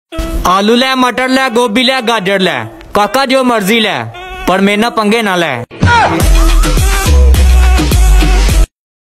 आलू ले, मटर ले, गोभी ले, गाजर ले, काका जो मर्जी ले, पर मेरे ना पंगे ना ले।